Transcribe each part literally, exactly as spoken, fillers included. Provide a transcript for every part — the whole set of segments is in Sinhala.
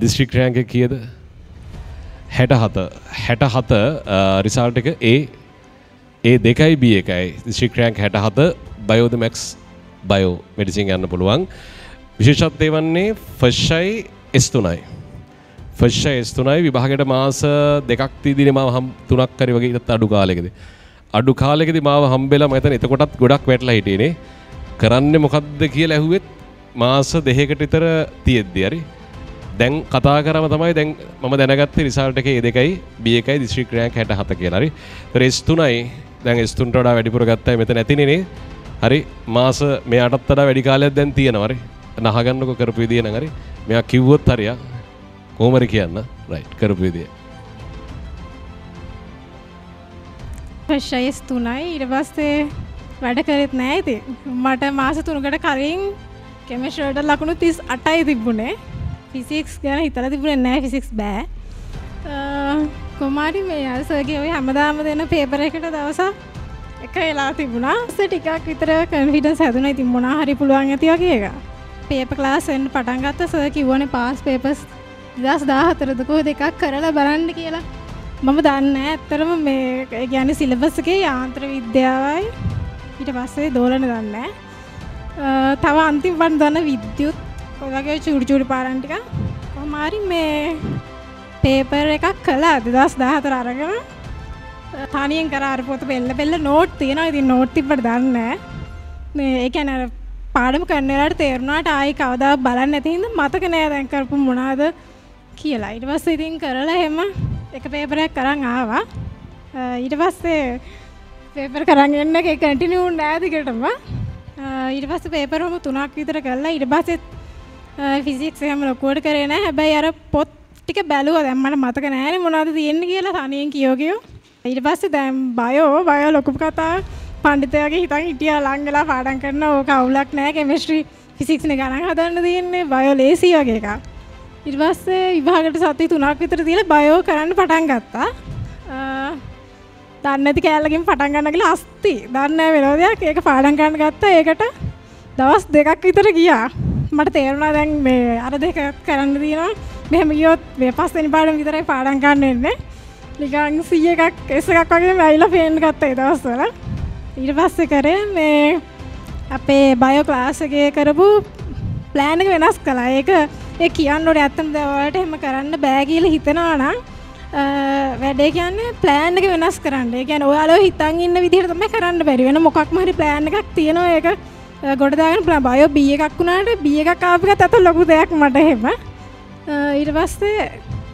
district rank එක කීයද? හැටහත. හැටහත result එක A A දෙකයි B එකයි. district rank හැටහත bio the max bio medicine ගන්න පුළුවන්. විශේෂත්වය වන්නේ first shy S තුනයි. first shy S තුනයි විභාගයට මාස දෙකක් තියදී මාව හම් තුනක් හරි වගේ ඉතත් අඩු කාලෙකදී. අඩු කාලෙකදී මාව හම්බෙලා මම හිතන්නේ එතකොටත් ගොඩක් වැටලා හිටියේනේ. කරන්නේ මොකද්ද කියලා ඇහුවෙත් මාස දෙකකට විතර තියෙද්දි හරි. දැන් කතා කරාම තමයි දැන් මම දැනගත්තේ රිසල්ට් එකේ A දෙකයි B එකයි district rank හැටහත කියලා හරි. ඒතර S තුනයි දැන් S තුනට වඩා වැඩිපුර ගත්තයි මෙතන ඇතිනේ නේ. හරි මාස මෙයාටත් වඩා වැඩි කාලයක් දැන් තියෙනවා හරි. නහගන්නකො කරපු විදිය නම් හරි. මෙයා කිව්වොත් හරියා. කොහොම හරි කියන්න. රයිට් කරපු විදිය. first S තුනයි ඊට පස්සේ වැඩ කරෙත් නෑ ඉතින්. මට මාස තුනකට කලින් කෙමිස්ට්‍රි වලට ලකුණු තිස් අටයි තිබුණේ. ෆිසික්ස් ගැන හිතලා තිබුණේ නෑ ෆිසික්ස් බෑ. කොමාරි මේ අර සර්ගේ ඔය හැමදාම දෙන පේපර් එකට දවසක් එක වෙලා තිබුණා. ඊට ටිකක් විතර කොන්ෆිඩන්ස් හැදුණා. ඉතින් මොනවා හරි පුළුවන් ඇති වගේ එක. පේපර් ක්ලාස් එන්න පටන් ගත්තා. සර් කිව්වනේ පාස් පේපර්ස් දෙදාස් දාහතරද කොහෙද එකක් කරලා බලන්න කියලා. මම දන්නේ නැහැ. ඇත්තටම මේ ඒ කියන්නේ සිලබස් එකේ යාන්ත්‍ර විද්‍යාවයි ඊට පස්සේ දෝලන දන්නේ නැහැ. තව අන්තිම වන් දන්න විද්‍යුත් ඔය වගේ චූටි චූටි පාරන් ටික කොහොම හරි මේ පේපර් එකක් කළා දෙදාස් දාහතර අරගෙන තනියෙන් කරා අර පොත බෙල්ල බෙල්ල නෝට් තියෙනවා. ඉතින් නෝට් තිබ්බට දන්නේ නැහැ. මේ ඒ කියන්නේ අර පාඩම කරන වෙලාවට තේරුණාට ආයි කවදා බලන්නේ නැති හින්දා මතක නෑ දැන් කරපු මොනවාද කියලා. ඊට පස්සේ ඉතින් කරලා එහෙම එක පේපරයක් කරන් ආවා. ඊට පස්සේ පේපර් කරන් එන්න එක කන්ටිනියු නෑ දිගටම. ඊට පස්සේ පේපර් වම තුනක් විතර කළා. ඊට පස්සේ ෆිසික්ස් එහෙම ලොකුවට කරේ නෑ. හැබැයි අර පොත් ටික බැලුවා. දැන් මට මතක නෑනේ මොනවද තියෙන්නේ කියලා තනියෙන් කියෝ කියෝ. ඊට පස්සේ දැන් බයෝ බයෝ ලොකු කතා පඬිතයාගේ හිතන් හිටියා ලං වෙලා පාඩම් කරන ඕක අවුලක් නෑ. කෙමිස්ට්‍රි ෆිසික්ස් නේ ගණන් හදන්න තියෙන්නේ. බයෝ ලේසි වගේ එකක්. ඊට පස්සේ විභාගයට සති තුනක් විතර තියලා බයෝ කරන්න පටන් ගත්තා. දන්නේ නැති කෑල්ලකින් පටන් ගන්න කියලා අස්ති. දන්නේ නැහැ වෙනව දෙයක්. ඒක පාඩම් කරන්න ගත්තා. ඒකට දවස් දෙකක් විතර ගියා. මට තේරුණා දැන් මේ අර දෙක කරන්න තියෙනවා. මෙහෙම ගියොත් මේ පස්වෙනි පාඩම විතරයි පාඩම් ගන්න වෙන්නේ. නිකන් සී එකක් එස් එකක් වගේ මයිලා පේන්න ගත්තා ඒ දවස්වල. ඊට පස්සේ කරේ මේ අපේ බයෝ ක්ලාස් එකේ කරපු ප්ලෑන් එක වෙනස් කළා. ඒක ඒ කියන්න ඕනේ ඇත්තටම දැන් ඔයාලට එහෙම කරන්න බෑ කියලා හිතනවා නම් වැඩේ කියන්නේ ප්ලෑන් එක වෙනස් කරන්න. ඒ කියන්නේ ඔයාලා හිතන් ඉන්න විදිහට තමයි කරන්න බැරි. වෙන මොකක්ම හරි ප්ලෑන් එකක් තියෙනවා. ඒක ගොඩ දාගෙන පුළුවන්. බයෝ B එකක් වුණාට B එකක් ආපු එකත් අත ලොකු දෙයක් මට එහෙම. ඊට පස්සේ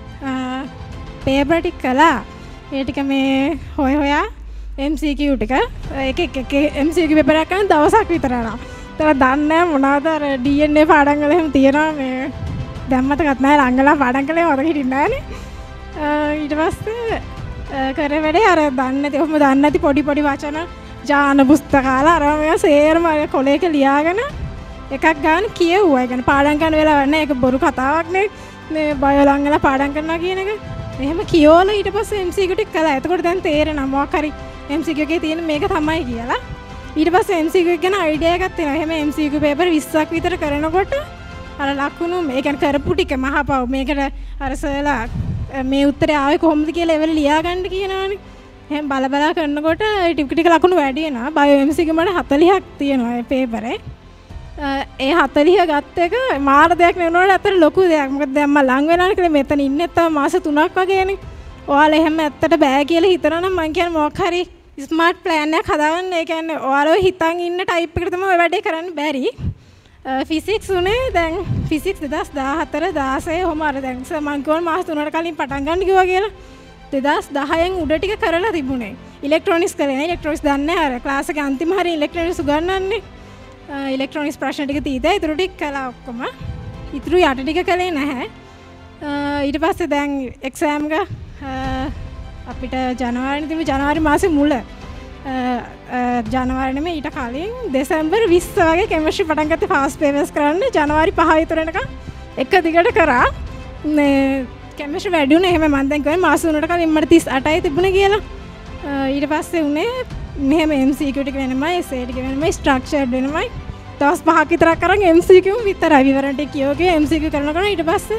පේපර් ටික කළා. ඒ ටික මේ හොය හොයා M C Q ටික එක එක එක M C Q පේපර් එකක් ගන්න දවසක් විතර යනවා. ඒතර දන්නේ නැහැ මොනවද අර D N A පාඩම් වල එහෙම තියෙනවා මේ දැන් මතකත් නැහැ ලංගලා පාඩම් කළේ මතක හිටින්නේ නැහනේ. ඊට පස්සේ කරේ වැඩේ අර දන්නේ නැති ඔහොම දන්නේ නැති පොඩි පොඩි වචන ජාන පුස්තකාලා අර මේවා සේරම කොලේක ලියාගෙන එකක් ගන්න කියෙව්වා. ඒ කියන්නේ පාඩම් කරන වෙලාව නැහැ. ඒක බොරු කතාවක් නේ. මේ බයෝ ලංගලා පාඩම් කරනවා කියන එක. එහෙම කියෝලා ඊට පස්සේ M C Q ටික කළා. එතකොට දැන් තේරෙනවා මොකක් හරි M C Q එකේ තියෙන මේක තමයි කියලා. ඊට පස්සේ M C Q එක ගැන අයිඩියා එකක් තියෙනවා. එහෙම M C Q පේපර් විස්සක් විතර කරනකොට අර ලකුණු මේ කියන්නේ කරපු ටික මහපව් මේකට අර සර්ලා මේ උත්තරේ ආවේ කොහොමද කියලා එවල ලියා ගන්න කියනවානේ. එහෙනම් බල බලා කරනකොට ටික ටික ලකුණු වැඩි වෙනවා. බයෝ M C Q මට හතළිහක් තියෙනවා මේ පේපරේ. ඒ හතළිහ ගත්ත එක මාර දෙයක් නෙවෙයි අතර ලොකු දෙයක්. මොකද දැන් මම ලං වෙනවා කියලා මෙතන ඉන්නේ තව මාස තුනක් වගේනේ. ඔයාලා එහෙම ඇත්තට බෑ කියලා හිතනවා නම් මම කියන්නේ මොකක් හරි ස්මාර්ට් ප්ලෑන් එකක් හදාගන්න. ඒ කියන්නේ ඔයාලා හිතන් ඉන්න ටයිප් එකට තමයි ඔය වැඩේ කරන්න බැරි. ෆිසික්ස් උනේ දැන් ෆිසික්ස් දෙදාස් දාහතර දාසය ඔහොම අර දැන් මම කිව්වා මාස තුනකට කලින් පටන් ගන්න කිව්වා කියලා. දෙදාස් දහයෙන් උඩ ටික කරලා තිබුණේ. ඉලෙක්ට්‍රොනික්ස් කරේ නෑ. ඉලෙක්ට්‍රොනික්ස් දන්නේ නැහැ. අර ක්ලාස් එකේ අන්තිම හරිය ඉලෙක්ට්‍රොනික්ස් උගන්වන්නේ. ඉලෙක්ට්‍රොනික්ස් ප්‍රශ්න ටික තීතේ ඊටු ටික කළා ඔක්කොම. ඊටු යට ටික කළේ නැහැ. ඊට පස්සේ දැන් එක්සෑම් එක අපිට ජනවාරි තිබු ජනවාරි මාසේ මුල ජනවාරි නෙමෙයි ඊට කලින් දෙසැම්බර් විස්ස වගේ කෙමිස්ට්‍රි පටන් ගත්තේ ෆාස්ට් පේපර්ස් කරන්න. ජනවාරි පහ විතර එනකම් එක දිගට කරා. මේ කෙමිස්ට්‍රි වැඩි උනේ එහෙම මම දැන් කිව්වේ මාස තුනකට කලින් මට තිස් අටයි තිබුණේ කියලා. ඊට පස්සේ උනේ මෙහෙම M C Q ටික වෙනමයි essay ටික වෙනමයි structured වෙනමයි. දවස් පහක් විතරක් කරන් M C Q විතරයි විවරණ ටික කියෝගේ M C Q කරනකොට ඊට පස්සේ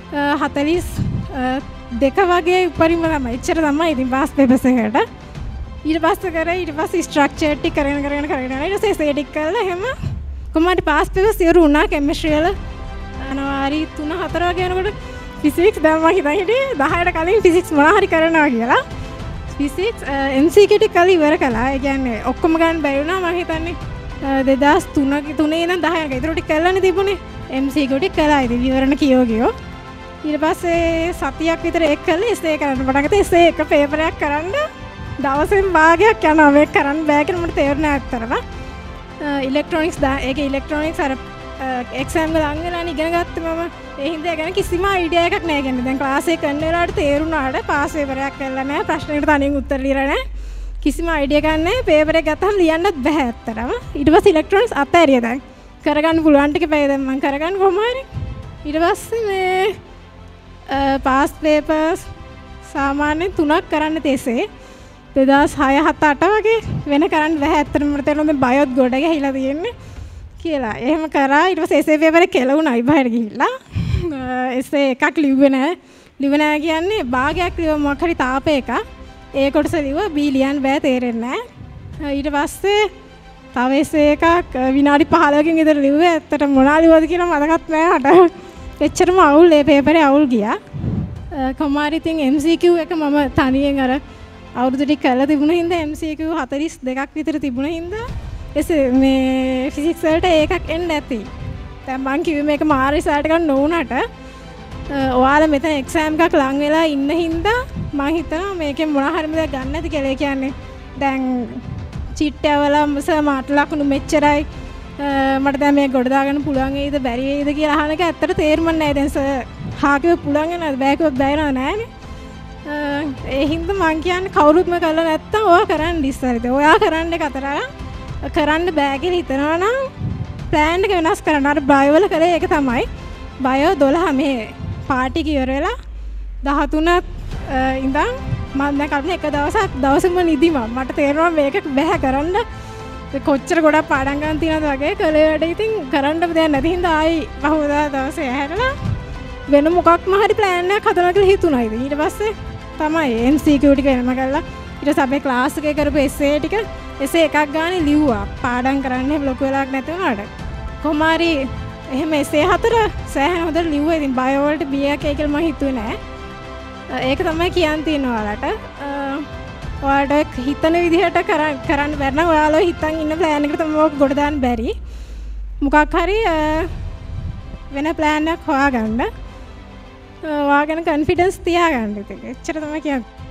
හතලිස් දෙක වගේ උපරිම තමයි. එච්චර තමයි ඉතින් පාස් පේපර්ස් එකට. ඊට පස්සේ කරා ඊට පස්සේ ස්ට්‍රක්චර් ටික කරගෙන කරගෙන කරගෙන යනවා. ඊට පස්සේ ඒ ටික කරලා එහෙම කොහොමද පාස් පේපර්ස් ඉවර වුණා කෙමිස්ට්‍රි වල. ජනවාරි තුන හතර වගේ යනකොට ෆිසික්ස් දැන් මම හිතන් හිටියේ දහයට කලින් ෆිසික්ස් මොනවා හරි කරනවා කියලා. ෆිසික්ස් එම් සී කියු ටික කලින් ඉවර කළා. ඒ කියන්නේ ඔක්කොම ගන්න බැරි වුණා මම හිතන්නේ දෙදහස් තුනේ ඉඳන් දහය යනකම්. ඒතර ටික කළානේ තිබුණේ. එම් සී කියු ටික කළා. ඉතින් විවරණ කියෝ ගියෝ. ඊට පස්සේ සතියක් විතර ඒක කළා එසේ කරන්න පටන් ගත්තා. එසේ එක පේපරයක් කරන්න දවසෙන් භාගයක් යනවා. මේක කරන්න බෑ කියලා මට තේරුණා ඇත්තටම. ඉලෙක්ට්‍රොනික්ස් ඒක ඉලෙක්ට්‍රොනික්ස් අර එක්සෑම් එක ලඟ වෙලානේ ඉගෙන ගත්තේ මම. ඒ හින්දා ගැන කිසිම අයිඩියා එකක් නැහැ. කියන්නේ දැන් ක්ලාස් එක කරන වෙලාවට තේරුණාට පාස් පේපරයක් කරලා නැහැ. ප්‍රශ්නෙකට තනියෙන් උත්තර ලියලා නැහැ. කිසිම අයිඩියා එකක් නැහැ. පේපර් එක ගත්තාම ලියන්නත් බෑ ඇත්තටම. ඊට පස්සේ ඉලෙක්ට්‍රොනික්ස් අතෑරියා දැන්. කරගන්න පුළුවන් ටික බෑ දැන් මම කරගන්න කොහොම හරි. ඊට පස්සේ මේ පාස් පේපර්ස් සාමාන්‍යයෙන් තුනක් කරන්න තෙසේ. දෙදහස් හය හත අට වගේ වෙන කරන්න බෑ ඇත්තටම. මට තේරෙනවා මේ බයොත් ගොඩ ගහලා තියෙන්නේ කියලා. එහෙම කරා. ඊට පස්සේ එසේ පේපර් එක කෙලවුණා ඉබහට ගිහිල්ලා. එසේ එකක් ලිව්වේ නැහැ. ලිව්වේ නැහැ කියන්නේ භාගයක් ලිව්ව මොකක් හරි තාප එක. ඒ කොටස ලිව්වා බී ලියන්න බෑ තේරෙන්නේ නැහැ. ඊට පස්සේ තව එසේ එකක් විනාඩි පහළොවකින් විතර ලිව්වේ. ඇත්තට මොනවා ලිව්වද කියලා මතකත් නැහැ මට. එච්චරම අවුල් ඒ පේපරේ අවුල් ගියා. කොමාරි ඉතින් එම් සී කියු එක මම තනියෙන් අර අවුරුදු ටික කරලා තිබුණ හින්දා එම් සී කියු හතළිස් දෙකක් විතර තිබුණ හින්දා එසේ මේ ෆිසික්ස් වලට ඒකක් එන්න ඇති. දැන් මං කිව්වේ මේක මාර රිසල්ට් එකක් නොවුනට ඔයාලා මෙතන එක්සෑම් එකක් ලඟ වෙලා ඉන්න හින්දා මං හිතනවා මේකෙන් මොනවා හරි දෙයක් ගන්න ඇති කියලා. ඒ කියන්නේ දැන් චිට්ටවල සර් මාට ලකුණු මෙච්චරයි මට දැන් මේක ගොඩ දාගන්න පුළුවන් වේද බැරි වේද කියලා අහන එක ඇත්තට තේරුම් නැහැ. දැන් සර් හාකිව පුළුවන් වෙනවද බෑ කිව්වොත් බෑ නේද නෑනේ. ඒ හින්දා මං කියන්නේ කවුරුත්ම කරලා නැත්තම් ඔයා කරන්න ඉස්සරිද. ඔයා කරන්න එක අතර කරන්න බෑ කියලා හිතනවා නම් ප්ලෑන් එක වෙනස් කරන්න. අර බයෝ වල කරේ ඒක තමයි. බයෝ දොළහ මේ පාටි ඉවර වෙලා දහතුන ඉඳන් මම දැන් කල්පනා එක දවසක් දවසම නිදිම මට තේරෙනවා මේක බෑ කරන්න. කොච්චර ගොඩක් පාඩම් ගන්න තියෙනවද වගේ කලේ වැඩ ඉතින් කරන්න දෙයක් නැති හින්දා ආයි පහුවදා දවසේ ඇහැරලා වෙන මොකක්ම හරි ප්ලෑන් එකක් හදනවා කියලා හිතුණා. ඉතින් ඊට පස්සේ තමයි එම් සී කියු ටික වෙනම කරලා ඊට පස්සේ අපේ ක්ලාස් එකේ කරපු එසේ ටික එසේ එකක් ගානේ ලිව්වා. පාඩම් කරන්න එහෙම ලොකු වෙලාවක් නැති වුණාට. කොහොම හරි එහෙම එසේ හතර සෑහෙන හොඳට ලිව්වා. ඉතින් බයෝ වලට බී එකක් ඒ කියලා මම හිතුවේ නෑ. ඒක තමයි කියන්න තියෙන්නේ ඔයාලට. ඔයාලට හිතන විදිහට කරන්න බැරි නම් ඔයාලා හිතන් ඉන්න ප්ලෑන් එකට තමයි ඔක ගොඩ දාන්න බැරි. මොකක් හරි වෙන ප්ලෑන් එකක් හොයාගන්න. ඔයාගෙන කොන්ෆිඩන්ස් තියාගන්න. ඒක එච්චර තමයි කියන්නේ.